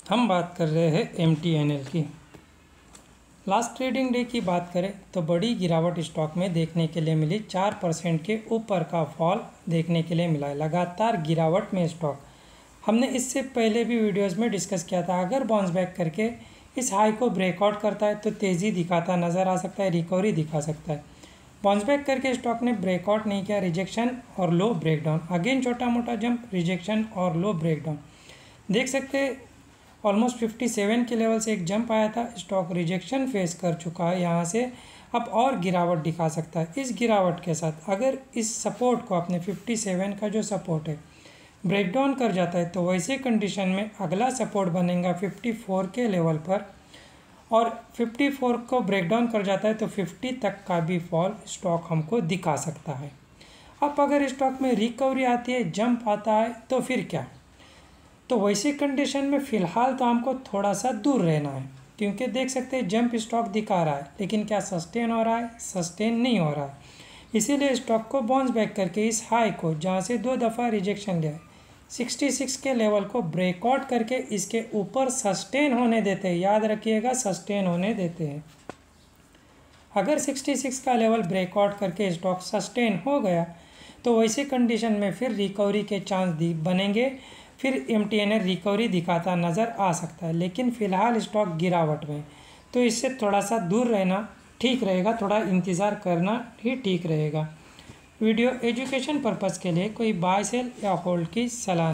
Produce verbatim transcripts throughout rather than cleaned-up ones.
हम बात कर रहे हैं एम टी एन एल की। लास्ट ट्रेडिंग डे की बात करें तो बड़ी गिरावट स्टॉक में देखने के लिए मिली। चार परसेंट के ऊपर का फॉल देखने के लिए मिला है। लगातार गिरावट में स्टॉक, हमने इससे पहले भी वीडियोस में डिस्कस किया था, अगर बाउंस बैक करके इस हाई को ब्रेकआउट करता है तो तेज़ी दिखाता नज़र आ सकता है, रिकवरी दिखा सकता है। बाउंस बैक करके स्टॉक ने ब्रेकआउट नहीं किया, रिजेक्शन और लो ब्रेकडाउन, अगेन छोटा मोटा जंप, रिजेक्शन और लो ब्रेकडाउन देख सकते हैं। ऑलमोस्ट सत्तावन के लेवल से एक जंप आया था, स्टॉक रिजेक्शन फेस कर चुका है। यहाँ से अब और गिरावट दिखा सकता है। इस गिरावट के साथ अगर इस सपोर्ट को अपने सत्तावन का जो सपोर्ट है ब्रेकडाउन कर जाता है तो वैसे कंडीशन में अगला सपोर्ट बनेगा चौवन के लेवल पर, और चौवन को ब्रेकडाउन कर जाता है तो पचास तक का भी फॉल स्टॉक हमको दिखा सकता है। अब अगर स्टॉक में रिकवरी आती है, जंप आता है तो फिर क्या? तो वैसी कंडीशन में फ़िलहाल तो हमको थोड़ा सा दूर रहना है, क्योंकि देख सकते हैं जंप स्टॉक दिखा रहा है, लेकिन क्या सस्टेन हो रहा है? सस्टेन नहीं हो रहा है। इसीलिए स्टॉक को बाउंस बैक करके इस हाई को, जहाँ से दो दफ़ा रिजेक्शन लिया है, छियासठ के लेवल को ब्रेकआउट करके इसके ऊपर सस्टेन होने देते हैं। याद रखिएगा, सस्टेन होने देते हैं। अगर छियासठ का लेवल ब्रेकआउट करके स्टॉक सस्टेन हो गया तो वैसे कंडीशन में फिर रिकवरी के चांस बनेंगे, फिर M T N L recovery दिखाता नज़र आ सकता है। लेकिन फ़िलहाल स्टॉक गिरावट में, तो इससे थोड़ा सा दूर रहना ठीक रहेगा, थोड़ा इंतज़ार करना ही ठीक रहेगा। वीडियो एजुकेशन पर्पज़ के लिए कोई बाय सेल या होल्ड की सलाह।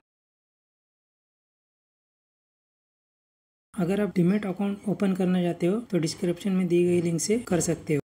अगर आप डीमैट अकाउंट ओपन करना चाहते हो तो डिस्क्रिप्शन में दी गई लिंक से कर सकते हो।